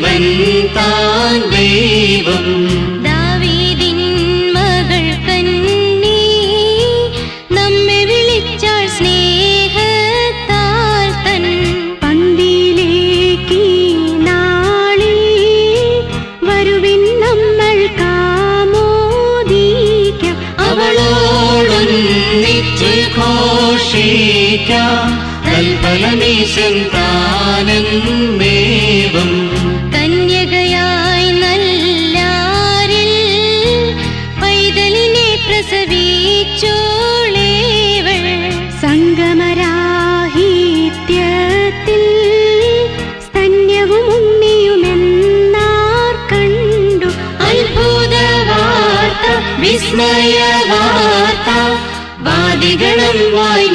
ജീവൻ താൻ ദൈവം. ദാവീദിൻ മകൾ കന്നി നമ്മെ വിളിച്ചാൾ സ്നേഹത്താൽ തൻ പന്തിയിലേക്ക് നാളിൽ വരുവിൻ നമ്മൾ കാമോദിക്കാം. അവളോടൊന്നിച്ചു ഘോഷിക്കാം കൽപ്പനമീശൻ താനെന്നേവം. കന്യകയായി നല്ലാരിൽ പൈതലിനെ പ്രസവിച്ചോളേവൾ. സംഗമരാഹിത്യത്തിൽ സ്തന്യവും ഉണ്ണിയുമെന്നാർ കണ്ടു. അത്ഭുത വാർത്ത വിസ്മയ വാർത്ത വാദികളും വായി